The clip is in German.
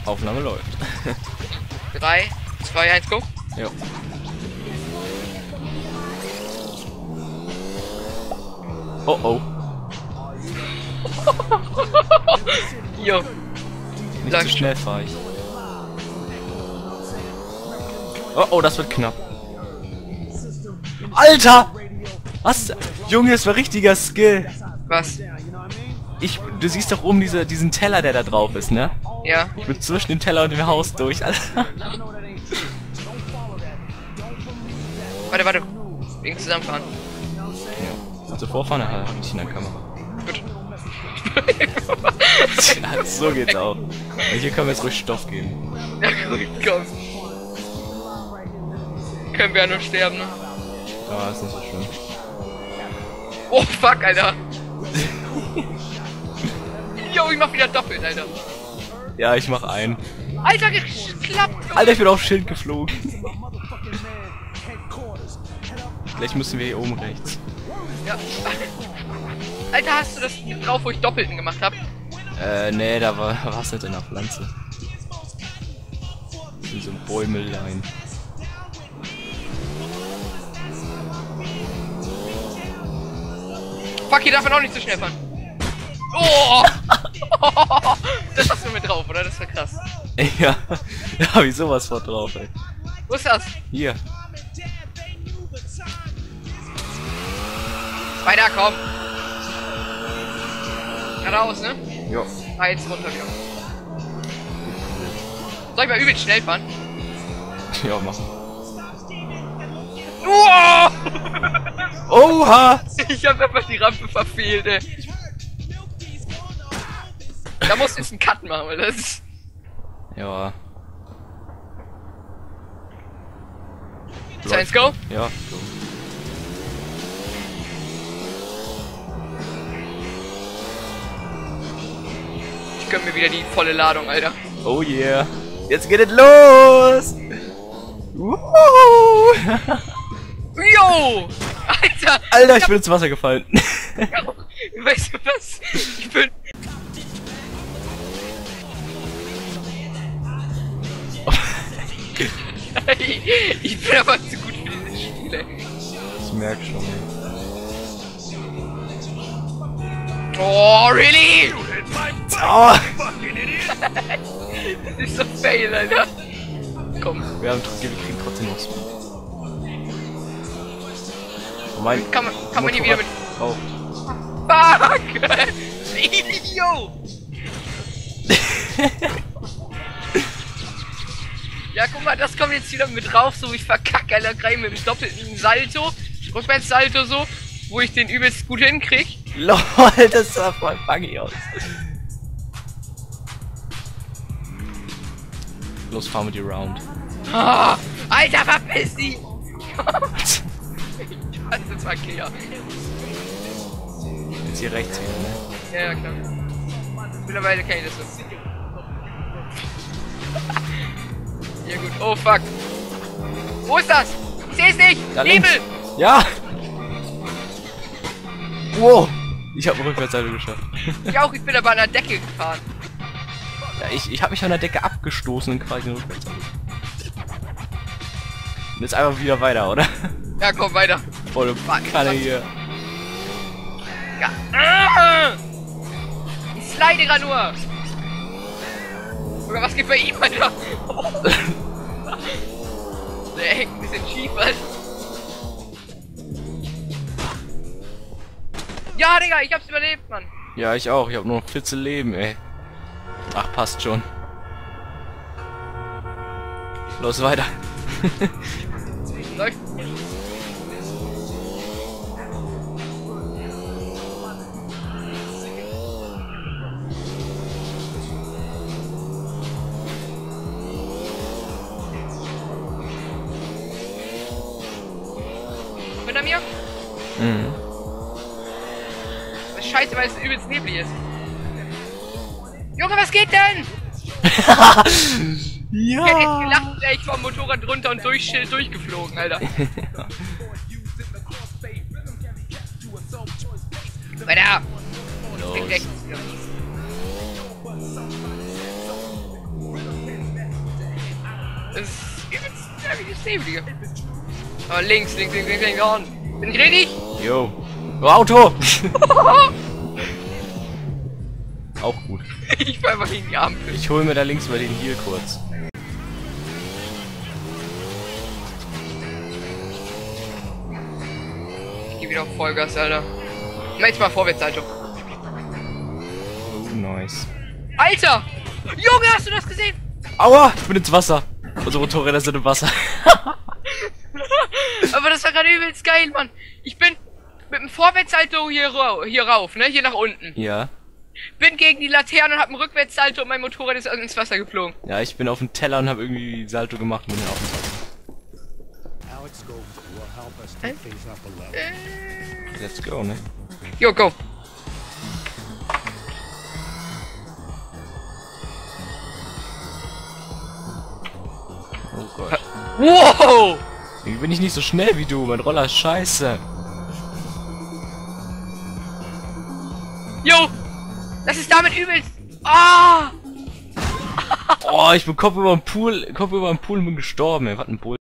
Aufnahme läuft. 3, 2, 1, go. Jo. Oh oh. Jo. Nicht zu schnell fahr ich. Oh oh, das wird knapp. Alter! Was? Junge, das war richtiger Skill. Was? Du siehst doch oben diesen Teller, der da drauf ist, ne? Ja. Ich bin zwischen dem Teller und dem Haus durch, Alter. Warte. Wegen zusammenfahren. Also vorfahren, hab ich in der Kamera. Gut. Ja, so geht's auch. Und hier können wir jetzt ruhig Stoff geben. Ja, gut, komm. Können wir ja nur sterben, ne? Ja, ist nicht so schlimm. Oh, fuck, Alter. Jo, ich mach wieder doppelt, Alter. Ja, ich mach einen. Alter, geklappt. Alter, ich bin auf Schild geflogen. Vielleicht müssen wir hier oben rechts. Ja. Alter, hast du das drauf, wo ich Doppelten gemacht hab? Nee, da war was nicht in der Pflanze. Wie so ein Bäumelein. Fuck, hier darf man auch nicht so schnell fahren. Oh! Das hast du mit drauf, oder? Das war krass. Ja, da hab ich sowas vor drauf, ey. Wo ist das? Hier. Weiter, komm. Geradeaus, ne? Jo. Ah, jetzt runter, ja. Soll ich mal übelst schnell fahren? Ja, machen. Oh! Oha! Ich hab einfach die Rampe verfehlt, ey. Da musst du jetzt einen Cut machen, weil das ist... Ja. Let's go. Ja, so. Ich gönn mir wieder die volle Ladung, Alter. Oh yeah. Jetzt geht es los! Woohoo! Yo! Alter! Alter, ich bin ins Wasser gefallen. Weißt du was? Ich bin... Ich bin aber zu gut für dieses Spiel, ey. Ich merk schon. Oh, really? Oh. Das ist so fail, Alter. Komm. Wir kriegen trotzdem noch Speed. Oh mein Kann man hier wieder mit... Oh. Fuck! Yo! Ja, guck mal, das kommt jetzt wieder mit drauf, so wie ich verkacke, Alter, gleich mit dem doppelten Salto, Rückwärtssalto so, wo ich den übelst gut hinkrieg. LOL, das sah voll buggy aus. Los, fahren wir die Round. Oh, Alter, verpiss dich! Das ist Verkehr. Jetzt hier rechts wieder, ne? Ja, klar. Mittlerweile kann ich das so. Ja gut, oh fuck. Wo ist das? Ich seh's nicht! Da Nebel! links. Ja! Wow! Ich hab eine Rückwärtsseite geschafft. Ich auch, ich bin aber an der Decke gefahren. Ja, ich hab mich an der Decke abgestoßen und quasi eine Rückwärtsseite. Und jetzt einfach wieder weiter, oder? Ja, komm, weiter. Volle Kanne hier. Ja. Ah! Ich slide grad nur. Oder was geht bei ihm, Alter? Der hängt ein bisschen schief, Alter. Ja, Digga, ich hab's überlebt, Mann. Ja, ich auch. Ich hab nur noch 14 Leben, ey. Ach, passt schon. Los, weiter. Läuft. Hinter mir? Mhm. Das ist scheiße, weil es übelst neblig ist. Junge, was geht denn? Ja! Ich hätte jetzt gelacht, wäre ich vom Motorrad runter und durch Schild durchgeflogen, Alter. Weiter! Spring rechts. Das ist wie das Leben, Digga. Aber links, on. Bin ich richtig? Jo. Oh, Auto! Auch gut. Ich fahr einfach gegen die Ampel. Ich hol mir da links mal den Heal kurz. Ich geh wieder auf Vollgas, Alter. Mach jetzt mal vorwärts, Alter. Oh, nice. Alter! Junge, hast du das gesehen? Aua! Ich bin ins Wasser. Unsere Motorräder sind im Wasser. Aber das war gerade übelst geil, Mann. Ich bin mit dem Vorwärtssalto hier rauf, ne? Hier nach unten. Ja. Bin gegen die Laterne und hab einen Rückwärtssalto und mein Motorrad ist ins Wasser geflogen. Ja, ich bin auf dem Teller und habe irgendwie Salto gemacht und bin auf dem Wasser. Alex Gold will help us take things up a level. Let's go, ne? Jo, go. Oh Gott. Wow! Irgendwie bin ich nicht so schnell wie du. Mein Roller ist scheiße. Jo! Das ist damit übelst. Ah! Oh, ich bin Kopf über den Pool und bin gestorben, ey. Was ein Bull.